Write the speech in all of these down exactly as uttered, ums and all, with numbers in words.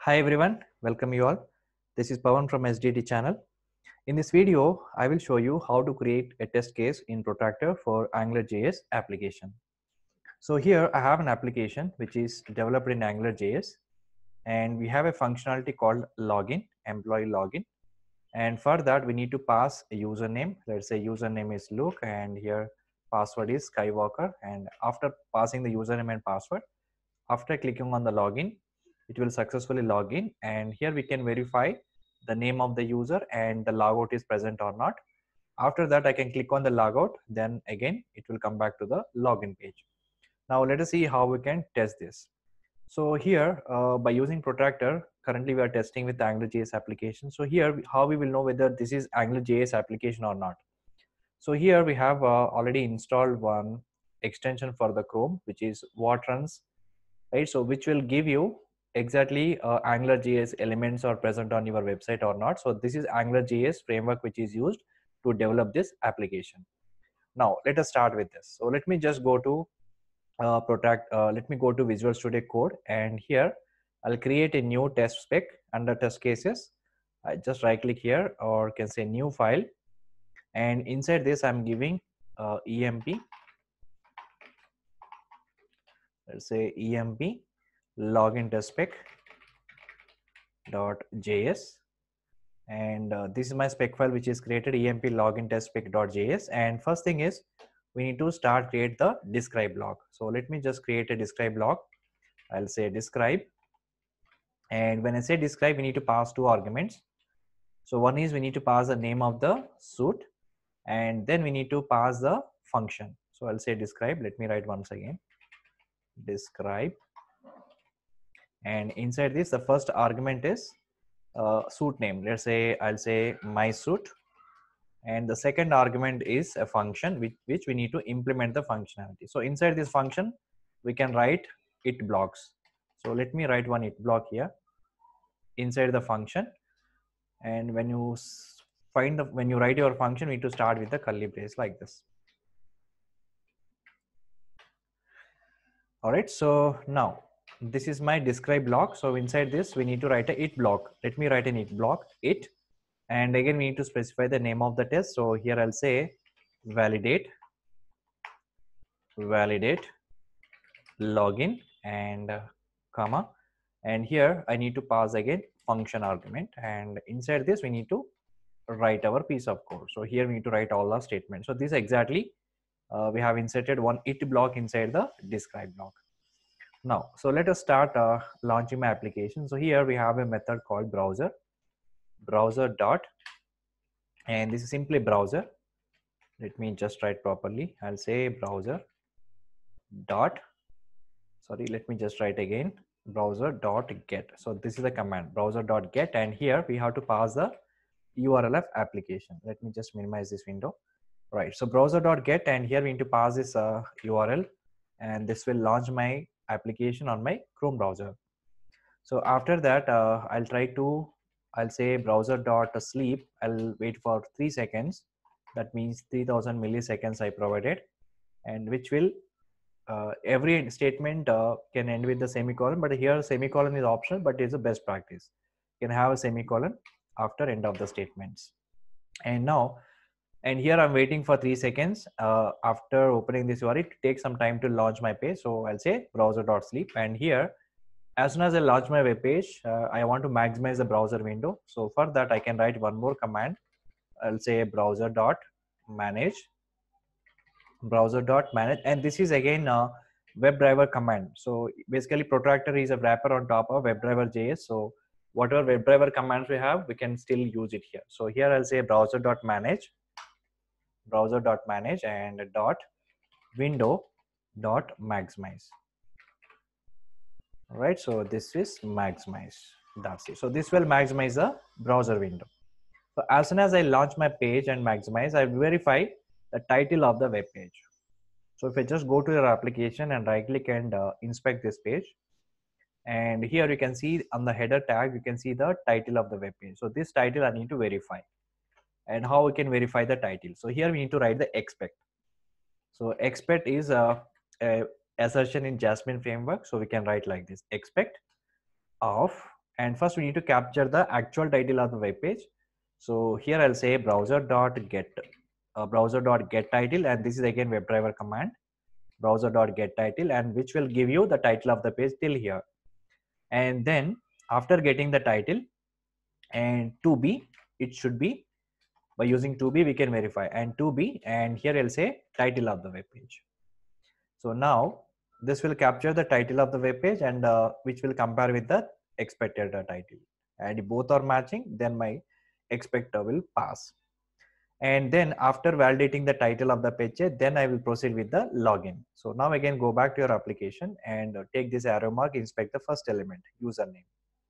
Hi everyone, welcome you all. This is Pawan from S D E T channel. In this video, I will show you how to create a test case in Protractor for AngularJS application. So here I have an application which is developed in AngularJS, and we have a functionality called login, employee login. And for that we need to pass a username. Let's say username is Luke and here password is Skywalker. And after passing the username and password, after clicking on the login, it will successfully log in, and here we can verify the name of the user and the logout is present or not. After that I can click on the logout, then again it will come back to the login page. Now let us see how we can test this. So here uh, by using Protractor, currently we are testing with AngularJS application. So here how we will know whether this is AngularJS application or not. So here we have uh, already installed one extension for the Chrome, which is what runs, right? So which will give you exactly uh, AngularJS elements are present on your website or not. So this is AngularJS framework which is used to develop this application. Now let us start with this. So let me just go to uh, Protract. Uh, let me go to Visual Studio Code, and here I'll create a new test spec under test cases. I just right click here, or can say new file, and inside this I'm giving uh, emp. Let's say emp login test spec dot js, and uh, this is my spec file which is created, emp login test spec dot js. And first thing is we need to start create the describe block. So let me just create a describe block. I'll say describe, and when I say describe we need to pass two arguments. So one is we need to pass the name of the suit, and then we need to pass the function. So I'll say describe. Let me write once again, describe, and inside this the first argument is uh, suit name. Let's say I'll say my suit, and the second argument is a function which, which we need to implement the functionality. So inside this function we can write it blocks. So let me write one it block here inside the function, and when you find the when you write your function, we need to start with the curly brace like this. All right, so now this is my describe block. So inside this we need to write a it block. Let me write an it block, it, and again we need to specify the name of the test. So here I'll say validate validate login and uh, comma, and here I need to pass again function argument, and inside this we need to write our piece of code. So here we need to write all the statements. So this exactly uh, we have inserted one it block inside the describe block. Now so let us start uh, launching my application. So here we have a method called browser browser dot, and this is simply browser. Let me just write properly. I'll say browser dot, sorry, let me just write again, browser dot get. So this is the command, browser dot get, and here we have to pass the U R L of application. Let me just minimize this window. Right, so browser dot get, and here we need to pass this uh, U R L, and this will launch my application on my Chrome browser. So after that uh, I'll try to I'll say browser dot sleep. I'll wait for three seconds. That means three thousand milliseconds I provided, and which will uh, every statement uh, can end with the semicolon, but here semicolon is optional, but it's a best practice. You can have a semicolon after end of the statements. And now and here I'm waiting for three seconds uh, after opening this U R L. It takes some time to launch my page. So I'll say browser dot sleep, and here as soon as I launch my web page, uh, I want to maximize the browser window. So for that I can write one more command. I'll say browser dot manage browser dot manage, and this is again a WebDriver command. So basically Protractor is a wrapper on top of WebDriver J S. So whatever WebDriver commands we have, we can still use it here. So here I'll say browser dot manage browser dot manage and dot window dot maximize. All right, so this is maximize. That's it. So this will maximize the browser window. So as soon as I launch my page and maximize, I verify the title of the web page. So if I just go to your application and right click and uh, inspect this page, and here you can see on the header tag, you can see the title of the web page. So this title I need to verify. And how we can verify the title? So here we need to write the expect. So expect is a, a assertion in Jasmine framework. So we can write like this: expect of And first we need to capture the actual title of the web page. So here I'll say browser.get uh, browser.get title, and this is again WebDriver command, browser.get title, and which will give you the title of the page till here. And then after getting the title and to be, it should be, by using to be we can verify, and to be, and here I'll say title of the web page. So now this will capture the title of the web page, and uh, which will compare with the expected uh, title, and if both are matching, then my expector will pass. And then after validating the title of the page, then I will proceed with the login. So now again go back to your application and uh, take this arrow mark, inspect the first element, username.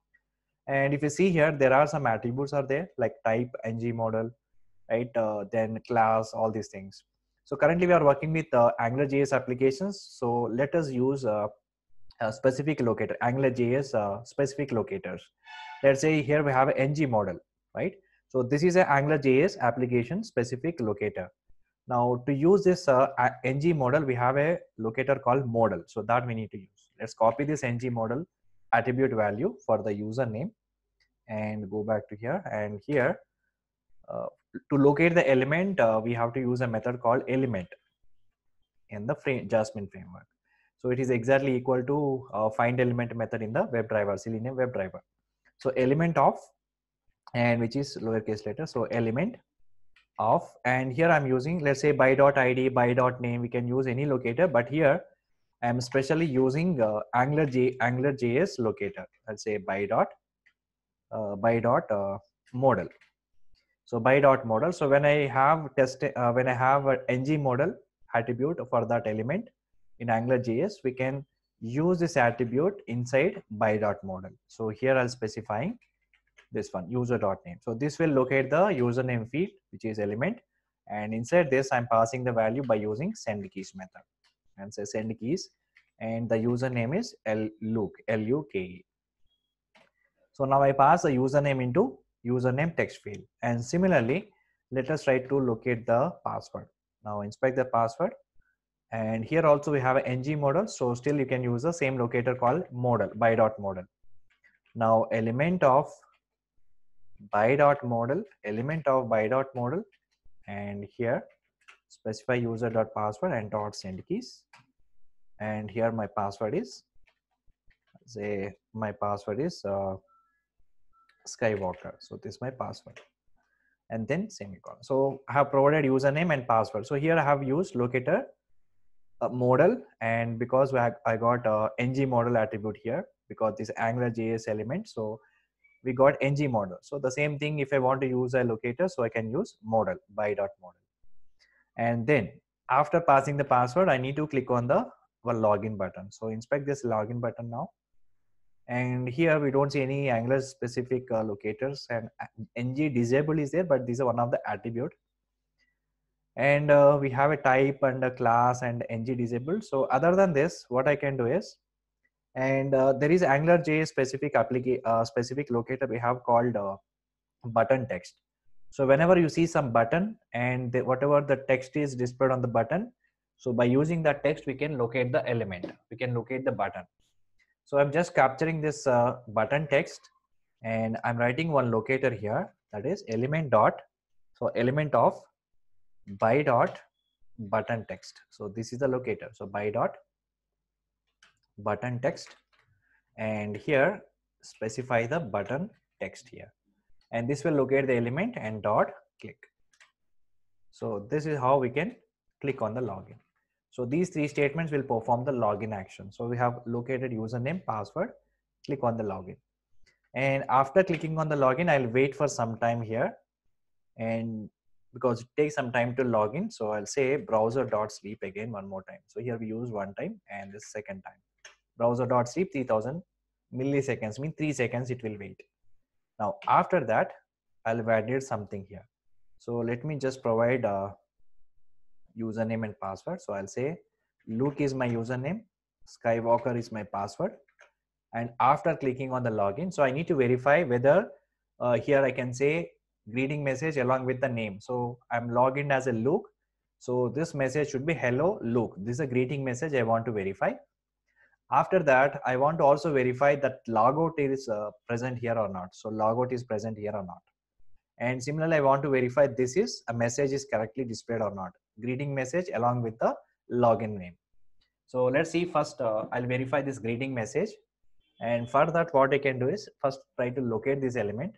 And if you see here, there are some attributes are there like type, ng model, right? Uh, then class, all these things. So currently we are working with uh, AngularJS applications. So let us use uh, a specific locator, AngularJS uh, specific locators. Let's say here we have an ng model, right? So this is an AngularJS application specific locator. Now to use this uh, ng model, we have a locator called model. So that we need to use. Let's copy this ng model attribute value for the username and go back to here. And here uh, to locate the element, uh, we have to use a method called element in the frame, Jasmine framework. So it is exactly equal to uh, find element method in the WebDriver, Selenium WebDriver. So element of, and which is lowercase letter. So element of, and here I'm using, let's say by.id, by.name, we can use any locator, but here I'm specially using uh, Angular J, AngularJS locator. Let's say by dot, uh, by dot uh, model. So by dot model. So when I have test, uh, when I have an ng model attribute for that element in AngularJS, we can use this attribute inside by dot model. So here I'll specifying this one, user dot name. So this will locate the username field, which is element, and inside this I'm passing the value by using send keys method, and say send keys, and the username is L Luke, L U K E. So now I pass the username into username text field, and similarly let us try to locate the password. Now inspect the password, and here also we have an ng model, so still you can use the same locator called model, by dot model. Now element of by dot model, element of by dot model, and here specify user dot password and dot send keys, and here my password is, say my password is uh, Skywalker. So this is my password, and then semicolon. So I have provided username and password. So here I have used locator uh, model, and because I, I got uh, ng model attribute here, because this AngularJS element, so we got ng model. So the same thing, if I want to use a locator, so I can use model, by dot model. And then after passing the password, I need to click on the well, login button. So inspect this login button now. And here we don't see any Angular specific uh, locators, and ng disable is there, but this is one of the attribute. And uh, we have a type and a class and ng disabled. So other than this, what I can do is, and uh, there is AngularJS specific application uh, specific locator we have called uh, button text. So whenever you see some button and the, whatever the text is displayed on the button, so by using that text we can locate the element, we can locate the button. So I'm just capturing this uh, button text, and I'm writing one locator here, that is element dot, so element of by dot button text. So this is the locator, so by dot button text, and here specify the button text here, and this will locate the element and dot click. So this is how we can click on the login. So these three statements will perform the login action. So we have located username, password, click on the login, and after clicking on the login, I'll wait for some time here, and because it takes some time to log in, so I'll say browser.sleep again one more time. So here we use one time, and this second time browser.sleep three thousand milliseconds, mean three seconds it will wait. Now after that I'll validate something here. So let me just provide a username and password. So I'll say Luke is my username, Skywalker is my password, and after clicking on the login, so I need to verify whether uh, here I can say greeting message along with the name. So I'm logged in as a Luke, so this message should be hello Luke. This is a greeting message I want to verify. After that, I want to also verify that logout is uh, present here or not. So logout is present here or not. And similarly, I want to verify this is a message is correctly displayed or not. Greeting message along with the login name. So let's see first, uh, I'll verify this greeting message. And for that, what I can do is first try to locate this element.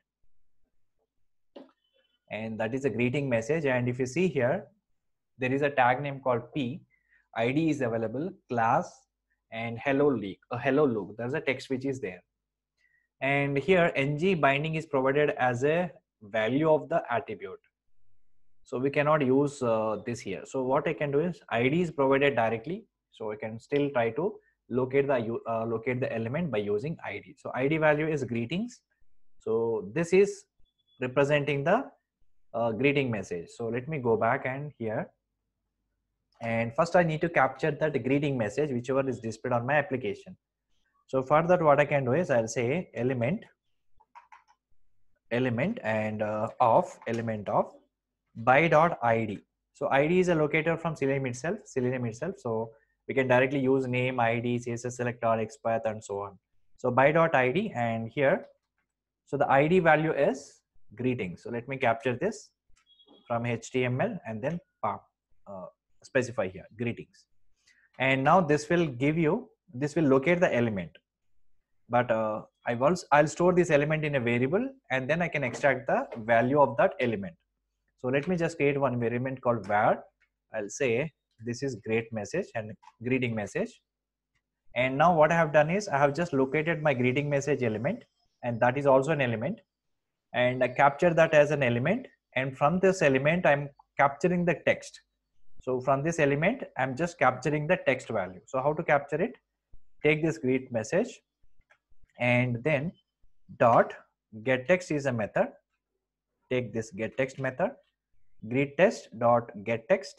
And that is a greeting message. And if you see here, there is a tag name called P. I D is available, class, and hello look. A hello look. There's a text which is there. And here ng binding is provided as a value of the attribute. So we cannot use uh, this here. So what I can do is I D is provided directly. So I can still try to locate the uh, locate the element by using I D. So I D value is greetings. So this is representing the uh, greeting message. So let me go back and here. And first I need to capture that greeting message, whichever is displayed on my application. So for that, what I can do is I'll say element, element and uh, of element of by dot I D. So I D is a locator from Selenium itself, Selenium itself. So we can directly use name, I D, C S S selector, xpath and so on. So by dot I D and here, so the I D value is greeting. So let me capture this from H T M L and then uh, specify here greetings. And now this will give you, this will locate the element. But uh, I will, I'll store this element in a variable and then I can extract the value of that element. So let me just create one variable called var. I'll say this is great message and greeting message. And now what I have done is I have just located my greeting message element, and that is also an element. And I capture that as an element. And from this element, I'm capturing the text. So from this element, I'm just capturing the text value. So how to capture it? Take this greet message and then dot get text is a method. Take this get text method, greet text dot get text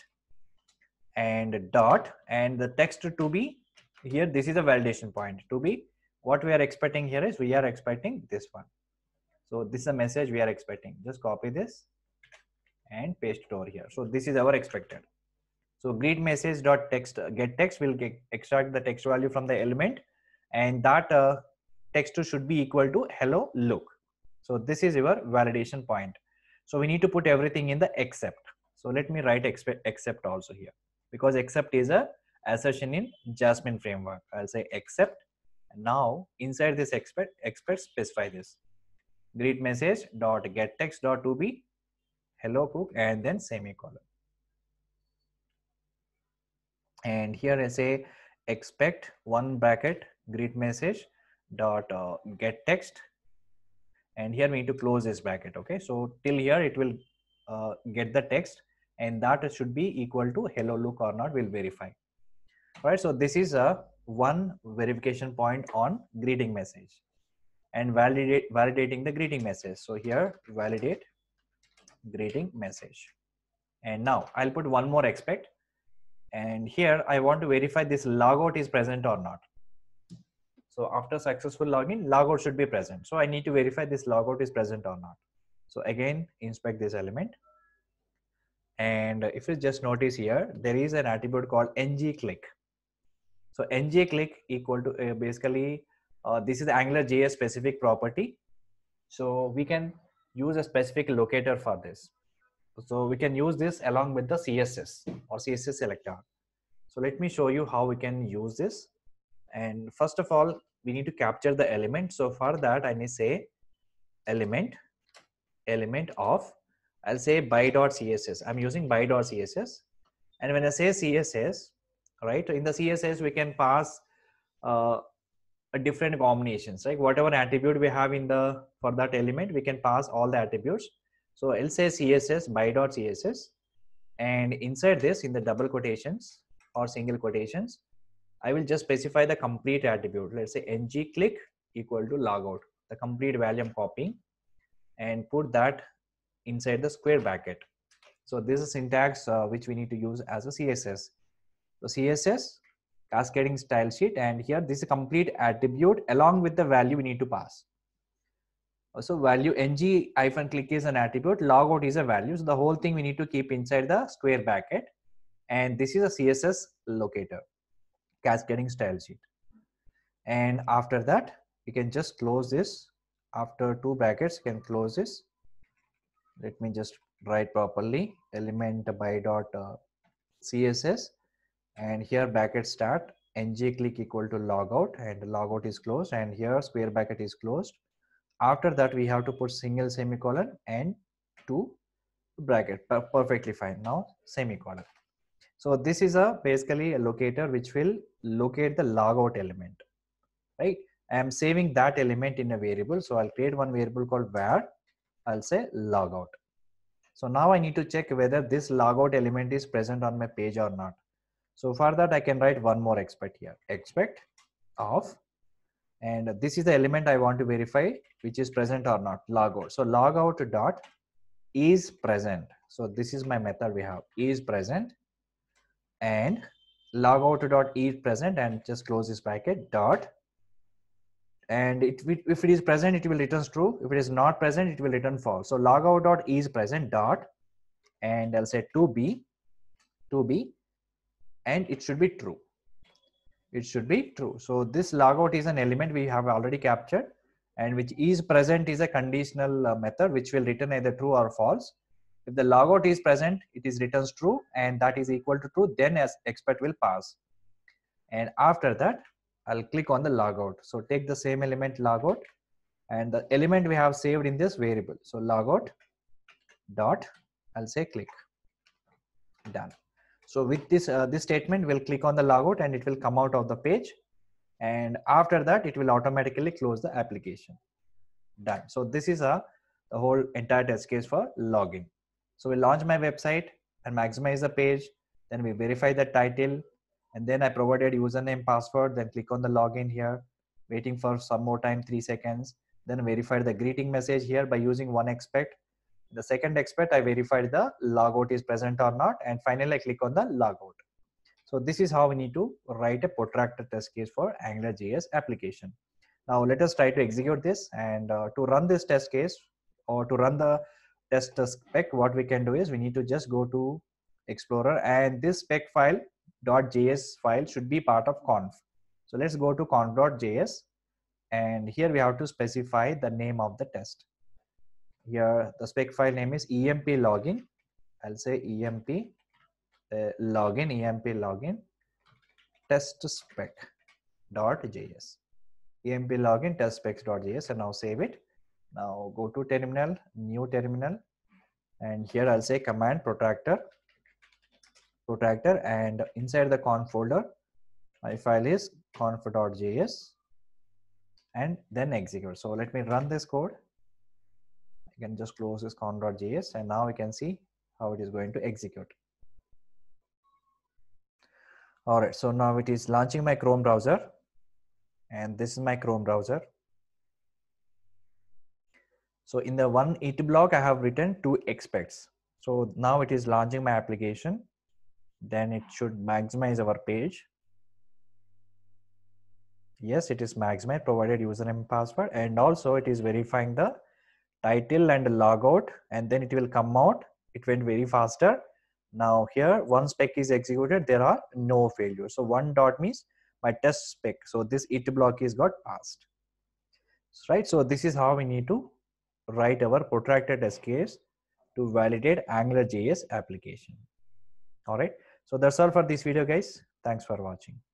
and dot and the text to be here. This is a validation point to be what we are expecting here is we are expecting this one. So this is a message we are expecting. Just copy this and paste it over here. So this is our expected. So greet message dot text get text will get, extract the text value from the element, and that uh, text should be equal to hello look. So this is your validation point. So we need to put everything in the except. So let me write except also here, because except is a assertion in Jasmine framework. I'll say except. Now inside this except, except specify this greet message dot get text dot to be hello cook and then semicolon. And here I say expect one bracket greet message dot uh, get text, and here we need to close this bracket. Okay, so till here it will uh, get the text, and that should be equal to hello look or not, will verify. All right, so this is a one verification point on greeting message and validate validating the greeting message. So here validate greeting message, and now I'll put one more expect. And here I want to verify this logout is present or not. So after successful login, logout should be present. So I need to verify this logout is present or not. So again, inspect this element. And if you just notice here, there is an attribute called ngClick. So ngClick equal to uh, basically, uh, this is the AngularJS specific property. So we can use a specific locator for this. So we can use this along with the C S S or C S S selector. So let me show you how we can use this. And first of all, we need to capture the element. So for that, I need to say element, element of, I'll say by.css. I'm using by.css. And when I say C S S, right, in the C S S, we can pass uh, a different combinations, right? Whatever attribute we have in the, for that element, we can pass all the attributes. So I'll say C S S by.css, and inside this in the double quotations or single quotations, I will just specify the complete attribute. Let's say ngClick equal to logout, the complete value I'm copying, and put that inside the square bracket. So this is syntax uh, which we need to use as a C S S. So C S S cascading style sheet, and here this is a complete attribute along with the value we need to pass. So value ng hyphen click is an attribute, logout is a value. So the whole thing we need to keep inside the square bracket, and this is a C S S locator, cascading style sheet. And after that, you can just close this. After two brackets, you can close this. Let me just write properly. Element by dot uh, css, and here bracket start ng click equal to logout, and logout is closed, and here square bracket is closed. After that, we have to put single semicolon and two bracket. Per perfectly fine. Now semicolon. So this is a basically a locator which will locate the logout element, right? I am saving that element in a variable. So I'll create one variable called var. I'll say logout. So now I need to check whether this logout element is present on my page or not. So for that, I can write one more expect here, expect of, and this is the element I want to verify which is present or not, logout. So logout dot is present. So this is my method we have, is present, and logout dot is present, and just close this bracket dot, and it if it is present it will return true, if it is not present it will return false. So logout dot is present dot, and I'll say to be, to be, and it should be true, it should be true. So this logout is an element we have already captured, and which is present is a conditional uh, method which will return either true or false. If the logout is present, it is returns true, and that is equal to true, then as expect will pass. And after that, I'll click on the logout. So take the same element logout, and the element we have saved in this variable. So logout dot, I'll say click, done. So with this uh, this statement, we'll click on the logout and it will come out of the page, and after that it will automatically close the application. Done. So this is a the whole entire test case for login. So we launch my website and maximize the page, then we verify the title, and then I provided username, password, then click on the login here, waiting for some more time, three seconds, then verified the greeting message here by using one expect. The second expect, I verified the logout is present or not, and finally I click on the logout. So this is how we need to write a protractor test case for AngularJS application. Now let us try to execute this, and uh, to run this test case or to run the test spec, what we can do is we need to just go to Explorer, and this spec file .js file should be part of conf. So let's go to conf.js, and here we have to specify the name of the test. Here the spec file name is emp login. I'll say emp uh, login, emp login test spec.js, emp login test specs.js, and now save it. Now go to terminal, new terminal, and here I'll say command protractor, protractor, and inside the conf folder, my file is conf.js, and then execute. So let me run this code. I can just close this conf.js, and now we can see how it is going to execute. All right, so now it is launching my Chrome browser, and this is my Chrome browser. So in the one it block, I have written two expects. So now it is launching my application. Then it should maximize our page. Yes, it is maximized, provided username and password, and also it is verifying the title and logout, and then it will come out. It went very faster. Now here one spec is executed, there are no failures. So one dot means my test spec. So this it block is got passed, right? So this is how we need to write our protractor test case to validate AngularJS application. All right. So that's all for this video, guys. Thanks for watching.